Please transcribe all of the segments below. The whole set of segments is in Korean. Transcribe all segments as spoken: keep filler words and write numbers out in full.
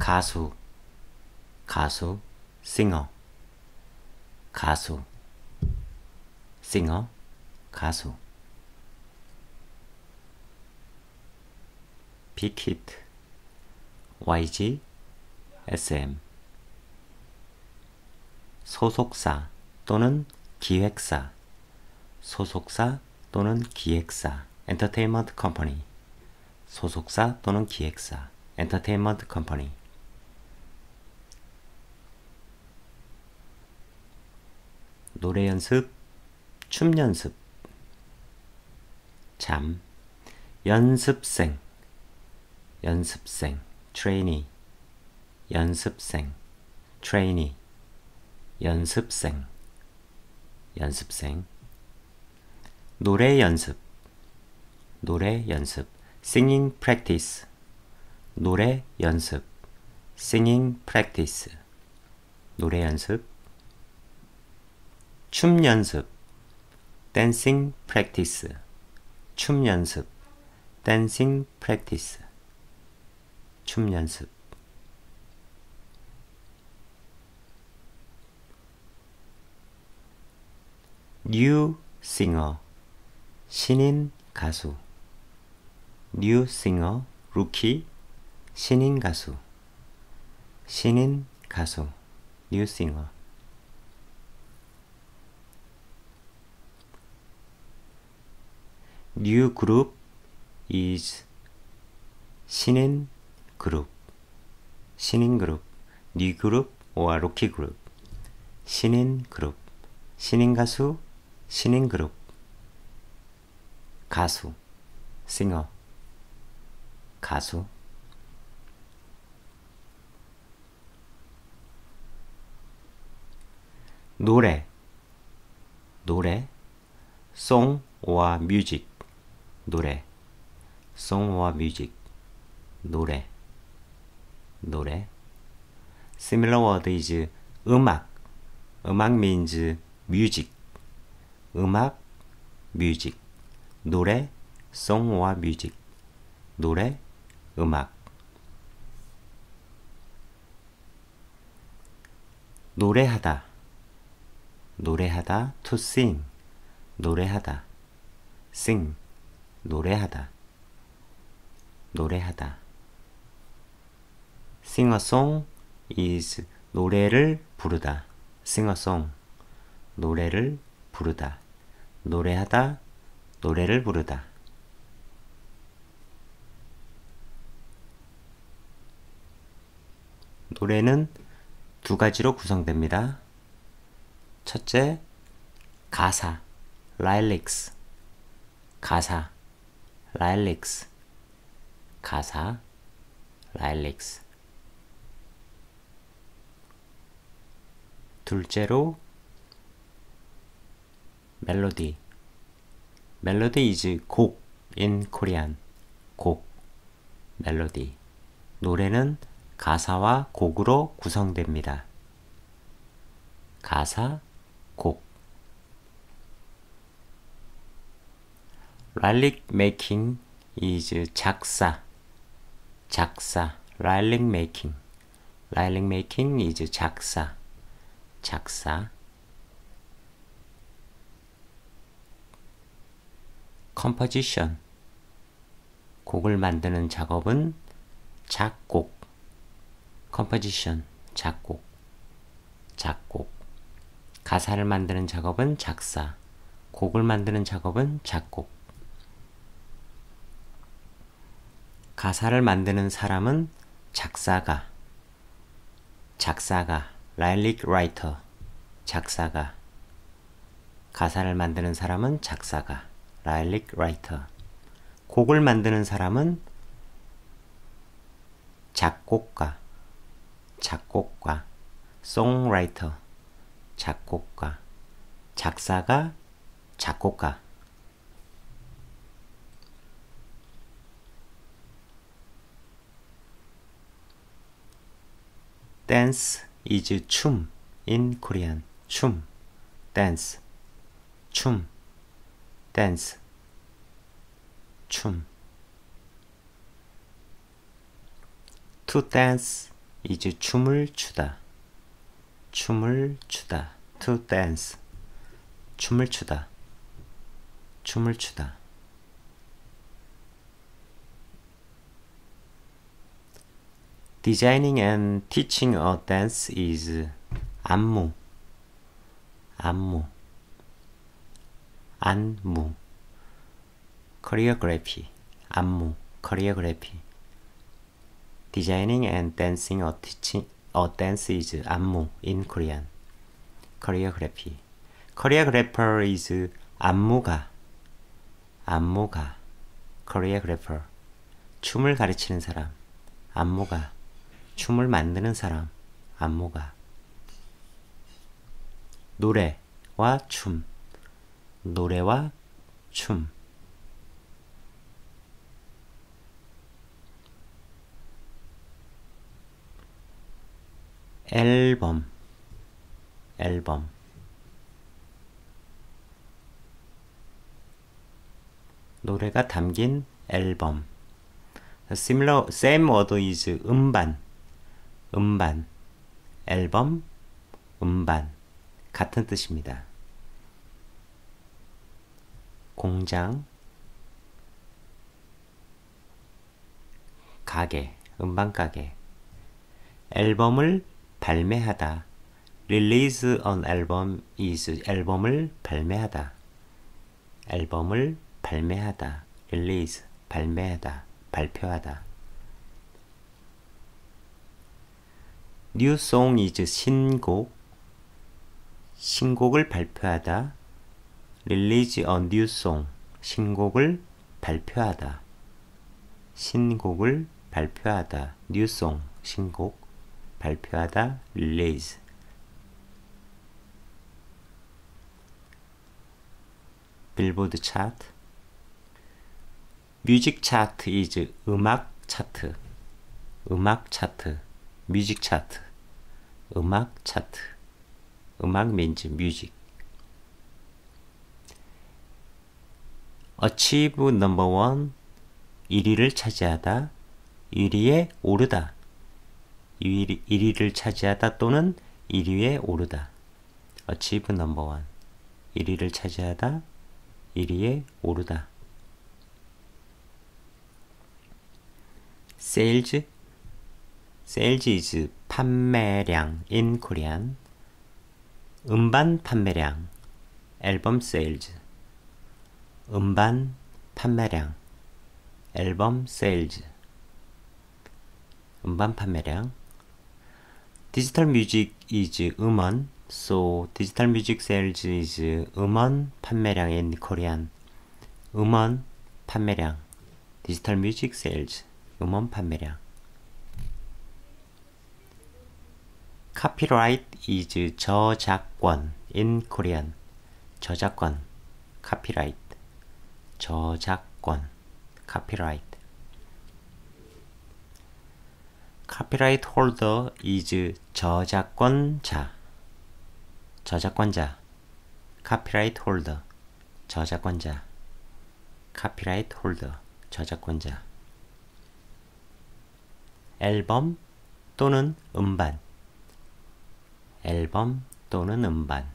가수, 가수, singer, 가수, singer, 가수. 빅히트, 와이지, 에스엠. 소속사 또는 기획사, 소속사 또는 기획사, 엔터테인먼트 컴퍼니, 소속사 또는 기획사, 엔터테인먼트 컴퍼니. 노래 연습, 춤 연습. 잠, 연습생, 연습생, trainee, 연습생, trainee, 연습생, 연습생. 노래 연습, 노래 연습, singing practice, 노래 연습, singing practice, 노래 연습. 춤 연습, dancing practice, 춤 연습, dancing practice, 춤 연습. new singer, 신인 가수. new singer, rookie, 신인 가수. 신인 가수, new singer. new group is 신인 그룹, 신인 그룹, new group or rookie group, 신인 그룹, 신인 가수, 신인 그룹. 가수, singer, 가수. 노래, 노래, song or music, 노래, song or music, 노래, 노래. Similar word is 음악, 음악 means music, 음악, music, 노래, song or music, 노래, 음악. 노래하다, 노래하다, to sing, 노래하다, sing, 노래하다, 노래하다. sing a song is 노래를 부르다, sing a song, 노래를 부르다, 노래하다, 노래를 부르다. 노래는 두 가지로 구성됩니다. 첫째, 가사, lyrics, 가사, lyrics, 가사, lyrics. 둘째로, 멜로디. 멜로디 is 곡 in Korean. 곡, 멜로디. 노래는 가사와 곡으로 구성됩니다. 가사, 곡. lyric making is 작사, 작사. lyric making, lyric making is 작사, 작사. composition, 곡을 만드는 작업은 작곡. composition, 작곡, 작곡. 가사를 만드는 작업은 작사, 곡을 만드는 작업은 작곡. 가사를 만드는 사람은 작사가, 작사가, lyric writer, 작사가. 가사를 만드는 사람은 작사가, lyric writer. 곡을 만드는 사람은 작곡가, 작곡가, songwriter, 작곡가. 작사가, 작곡가. dance is 춤 in Korean. 춤, dance, 춤, dance, 춤. to dance is 춤을 추다. 춤을 추다. to dance. 춤을 추다. 춤을 추다. Designing and teaching a dance is 안무. 안무. 안무. choreography. 안무. choreography. Designing and dancing or teaching a dance is 안무 in Korean. choreography. choreographer is 안무가. 안무가. choreographer. 춤을 가르치는 사람. 안무가. 춤을 만드는 사람. 안무가. 노래와 춤. 노래와 춤. 앨범. 앨범. 노래가 담긴 앨범. Similar, same word is 음반. 음반. 앨범, 음반. 같은 뜻입니다. 공장, 가게, 음반 가게. 앨범을 발매하다. Release an album is 앨범을 발매하다. 앨범을 발매하다. Release, 발매하다. 발표하다. New song is 신곡. 신곡을 발표하다. Release a new song. 신곡을 발표하다. 신곡을 발표하다. New song. 신곡. 발표하다. Release. 빌보드 차트. 뮤직 차트 is 음악 차트. 음악 차트. 뮤직 차트. 음악 차트. 음악 means music. achieve number one. 일 위를 차지하다. 일 위에 오르다. 일 위를 차지하다 또는 일 위에 오르다. achieve number one. 일 위를 차지하다. 일 위에 오르다. sales. sales is 판매량 in Korean. 음반 판매량. 앨범 sales. 음반 판매량. 앨범 sales. 음반 판매량. 디지털 뮤직 is 음원. So digital music sales is 음원 판매량 in Korean. 음원 판매량. 디지털 뮤직 sales. 음원 판매량. Copyright is 저작권 in Korean. 저작권. Copyright. 저작권. Copyright. Copyright holder is 저작권자. 저작권자. Copyright holder. 저작권자. Copyright holder. 저작권자. 앨범 또는 음반. 앨범 또는 음반.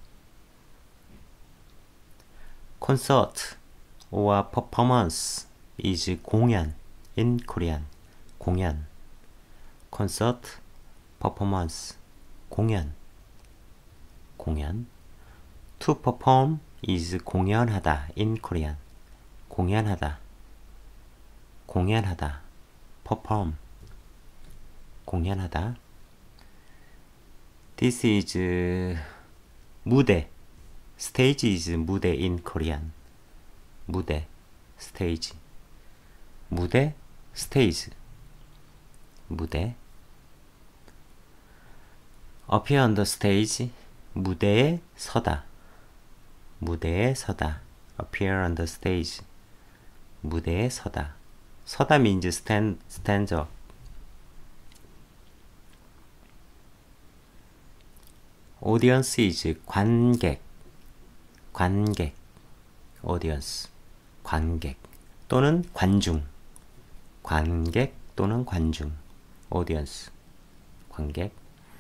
Concert or performance is 공연 in Korean. 공연. Concert, performance. 공연. 공연. To perform is 공연하다 in Korean. 공연하다. 공연하다. perform. 공연하다. This is 무대. Stage is 무대 in Korean. 무대. stage. 무대. stage. 무대. appear on the stage. 무대에 서다. 무대에 서다. appear on the stage. 무대에 서다. 서다 means stand, stand up. audience is 관객. 관객. audience. 관객 또는 관중. 관객 또는 관중. audience. 관객.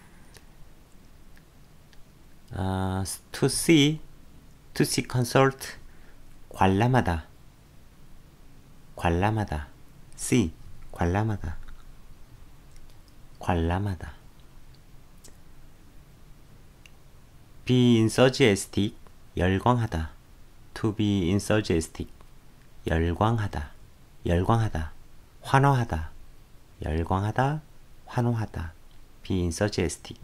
아, to see, to see consult, 관람하다, 관람하다, see, 관람하다, 관람하다. be enthusiastic, 열광하다, to be enthusiastic, 열광하다, 열광하다, 환호하다, 열광하다, 환호하다, be enthusiastic.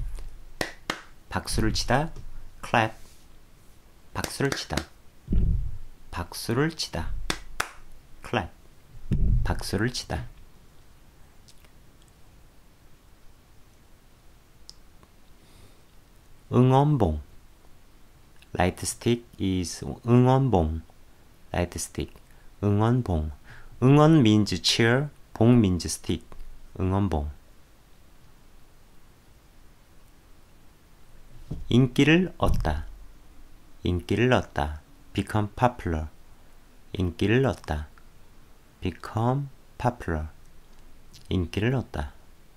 박수를 치다, clap, 박수를 치다, 박수를 치다, clap, 박수를 치다. 응원봉, light stick is 응원봉, light stick, 응원봉. 응원 means cheer, 봉 means stick, 응원봉. 인기를 얻다, 인기를 얻다, become popular, 인기를 얻다, become popular, 인기를 얻다.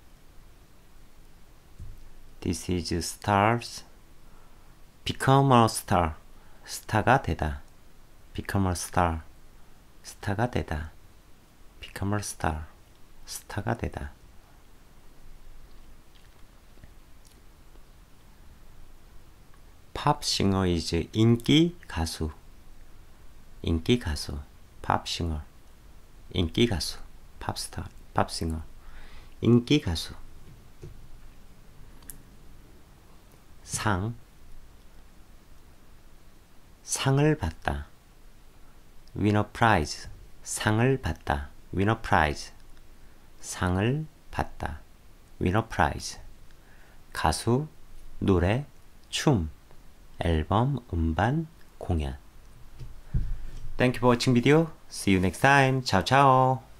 This is stars, become a star, 스타가 되다, become a star, 스타가 되다, become a star, 스타가 되다. 팝 싱어 is 인기 가수, 인기 가수, 팝 싱어, 인기 가수, 팝스타, 팝 싱어, 인기 가수. 상, 상을 받다, win a prize, 상을 받다, win a prize, 상을 받다, win a prize. 가수, 노래, 춤, 앨범, 음반, 공연. Thank you for watching video. See you next time. Ciao, ciao.